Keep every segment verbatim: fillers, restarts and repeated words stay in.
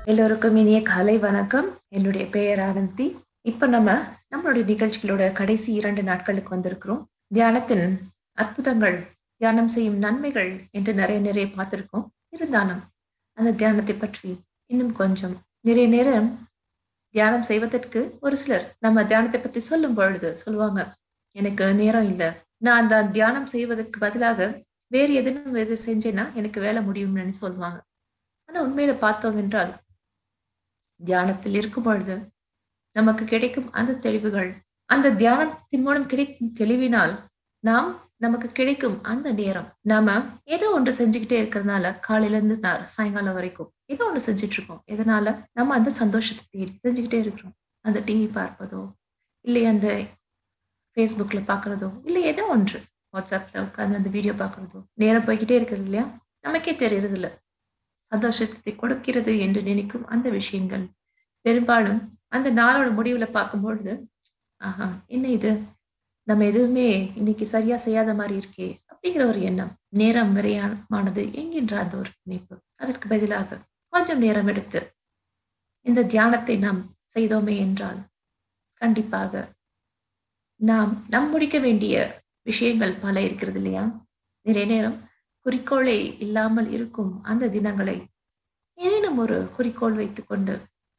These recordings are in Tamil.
எல்லோருக்கும் இனிய காலை வணக்கம். என்னுடைய பெயர் ஆனந்தி. இப்ப நம்ம நம்மளுடைய நிகழ்ச்சிகளோட கடைசி இரண்டு நாட்களுக்கு வந்திருக்கிறோம். தியானத்தின் அற்புதங்கள், தியானம் செய்யும் நன்மைகள் என்று நிறைய நிறைய பார்த்திருக்கோம். இருந்தாலும் அந்த தியானத்தை பற்றி இன்னும் கொஞ்சம் நிறைய நேரம் தியானம் செய்வதற்கு ஒரு சிலர் நம்ம தியானத்தை பத்தி சொல்லும் பொழுது சொல்லுவாங்க, எனக்கு நேரம் இல்லை, நான் அந்த தியானம் செய்வதற்கு பதிலாக வேறு எதுவும் எது செஞ்சேன்னா எனக்கு வேலை முடியும்னு சொல்லுவாங்க. ஆனா உண்மையில பார்த்தோம் என்றால் தியானத்தில் இருக்கும் பொழுது நமக்கு கிடைக்கும் அந்த தெளிவுகள், அந்த தியானத்தின் மூலம் கிடைக்கும் தெளிவினால் நாம் நமக்கு கிடைக்கும் அந்த நேரம், நாம ஏதோ ஒன்று செஞ்சுக்கிட்டே இருக்கிறதுனால காலையில இருந்து சாயங்காலம் வரைக்கும் ஏதோ ஒன்று செஞ்சுட்டு இருக்கோம். எதனால நம்ம அந்த சந்தோஷத்தை தேடி செஞ்சுக்கிட்டே இருக்கிறோம். அந்த டிவி பார்ப்பதோ, இல்லை அந்த ஃபேஸ்புக்ல பாக்குறதோ, இல்லை ஏதோ ஒன்று வாட்ஸ்அப்ல உட்காந்து அந்த வீடியோ பார்க்கறதோ, நேரம் போய்கிட்டே இருக்கிறது இல்லையா? நமக்கே தெரியறது இல்லை. சந்தோஷத்தை கொடுக்கிறது என்று நினைக்கும் அந்த விஷயங்கள் பெரும்பாலும் அந்த நாளோட முடிவுல பார்க்கும்பொழுது, ஆஹா என்ன இது, நம்ம எதுவுமே இன்னைக்கு சரியா செய்யாத மாதிரி இருக்கே அப்படிங்கிற ஒரு எண்ணம், நேரம் விரையமானது என்கின்ற அந்த ஒரு நினைப்பு. அதற்கு பதிலாக கொஞ்சம் நேரம் எடுத்து இந்த தியானத்தை நாம் செய்தோமே என்றால் கண்டிப்பாக நாம் நம் முடிக்க வேண்டிய விஷயங்கள் பல இருக்கிறது இல்லையா? நிறைய நேரம் குறிக்கோளே இல்லாமல் இருக்கும் அந்த தினங்களை ஏதேனும் ஒரு குறிக்கோள் வைத்துக் கொண்டு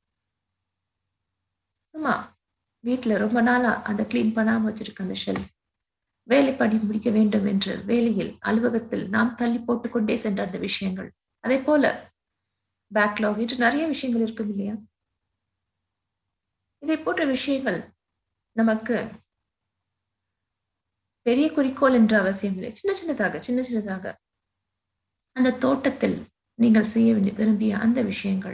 சும்மா வீட்டுல ரொம்ப நாளா அந்த கிளீன் பண்ணாம வச்சிருக்க அந்த ஷெல்ஃப், வேலை பண்ணி முடிக்க வேண்டும் என்று வேலையில் அலுவலகத்தில் நாம் தள்ளி போட்டுக்கொண்டே சென்ற அந்த விஷயங்கள், அதே போல பேக்லாக் என்று நிறைய விஷயங்கள் இருக்கும் இல்லையா? இதை போன்ற விஷயங்கள் நமக்கு பெரிய குறிக்கோள் என்ற அவசியம் இல்லை. சின்ன சின்னதாக சின்ன சின்னதாக அந்த தோட்டத்தில் நீங்கள் செய்ய விரும்பிய அந்த விஷயங்கள்,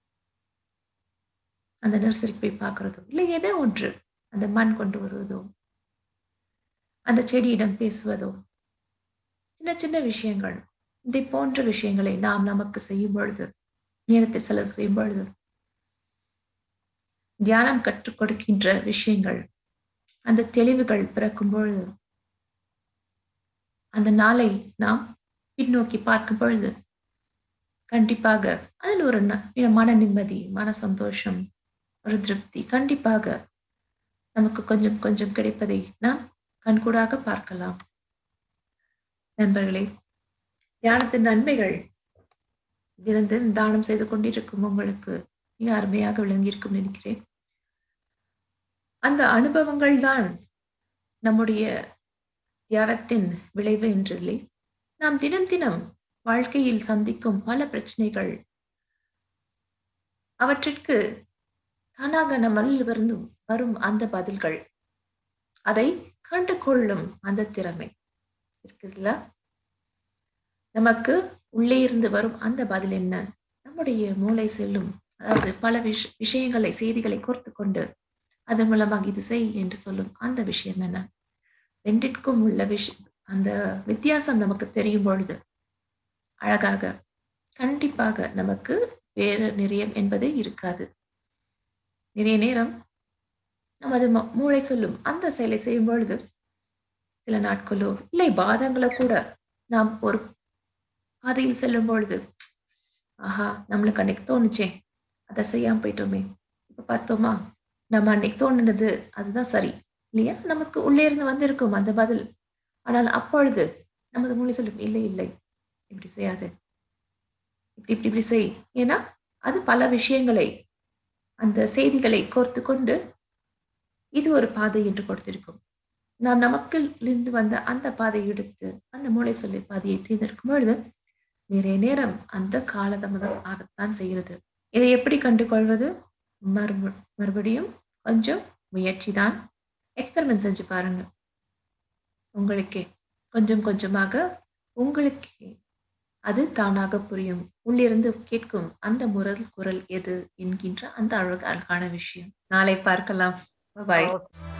அந்த நர்சரிக்கு போய் பார்க்கறதோ, இல்லை ஏதோ ஒன்று அந்த மண் கொண்டு வருவதோ, அந்த செடியிடம் பேசுவதோ, சின்ன சின்ன விஷயங்கள், இதை போன்ற விஷயங்களை நாம் நமக்கு செய்யும் பொழுது, நேரத்தை செலவு செய்யும் பொழுது, தியானம் கற்றுக் கொடுக்கின்ற விஷயங்கள், அந்த தெளிவுகள் பிறக்கும் பொழுது, அந்த நாளை நாம் பின்னோக்கி பார்க்கும் பொழுது கண்டிப்பாக அதில் ஒரு மன நிம்மதி, மன சந்தோஷம், ஒரு திருப்தி கண்டிப்பாக நமக்கு கொஞ்சம் கொஞ்சம் கிடைப்பதை நாம் கண்கூடாக பார்க்கலாம். நண்பர்களே, தியானத்தின் நன்மைகள் தினந்தோறும் தானம் செய்து கொண்டிருக்கும் உங்களுக்கு மிக அருமையாக விளங்கியிருக்கும் நினைக்கிறேன். அந்த அனுபவங்கள் தான் நம்முடைய தியானத்தின் விளைவு என்றில்லை. நாம் தினம் தினம் வாழ்க்கையில் சந்திக்கும் பல பிரச்சனைகள், அவற்றிற்கு தானாக நம்மளில் இருந்து வரும் அந்த பதில்கள், அதை கண்டு கொள்ளும் அந்த திறமை இருக்குல்ல, நமக்கு உள்ளே இருந்து வரும் அந்த பதில் என்ன, நம்முடைய மூளை செல்லும், அதாவது பல விஷ விஷயங்களை செய்திகளை கோர்த்து கொண்டு அதன் மூலமாக இது செய் என்று சொல்லும் அந்த விஷயம் என்ன, ரெண்டிற்கும் உள்ள விஷ அந்த வித்தியாசம் நமக்கு தெரியும் பொழுது அழகாக கண்டிப்பாக நமக்கு வேறு நிறையம் என்பது இருக்காது. நிறைய நேரம் நமது மூளை சொல்லும் அந்த செயலை செய்யும் பொழுது சில நாட்களோ இல்லை பாதங்களோ கூட நாம் ஒரு பாதையில் செல்லும் பொழுது, ஆஹா நம்மளுக்கு அன்னைக்கு தோணுச்சே, அதை செய்யாம போயிட்டோமே, இப்ப பார்த்தோமா நம்ம அன்னைக்கு தோணுனது அதுதான் சரி இல்லையா, நமக்கு உள்ளே இருந்து வந்திருக்கும் அந்த பதில். ஆனால் அப்பொழுது நமது மூளை சொல்லும், இல்லை இல்லை இப்படி செய்யாது, இப்படி இப்படி இப்படி செய். ஏன்னா அது பல விஷயங்களை, அந்த செய்திகளை கோர்த்து கொண்டு இது ஒரு பாதை என்று கொடுத்திருக்கும். நாம் நமக்கு இருந்து வந்த அந்த பாதையை எடுத்து அந்த மூளை சொல்லி பாதையை தேர்ந்தெடுக்கும் பொழுது நிறைய நேரம் அந்த காலதாமதம் ஆகத்தான் செய்கிறது. இதை எப்படி கண்டு கொள்வது? மறுப மறுபடியும் கொஞ்சம் முயற்சி தான். எக்ஸ்பெரிமெண்ட் செஞ்சு பாருங்க. உங்களுக்கே கொஞ்சம் கொஞ்சமாக உங்களுக்கே அது தானாக புரியும். உள்ளிருந்து கேட்கும் அந்த முரல் குரல் எது என்கின்ற அந்த அழகு அழகான விஷயம். நாளை பார்க்கலாம். பாய்.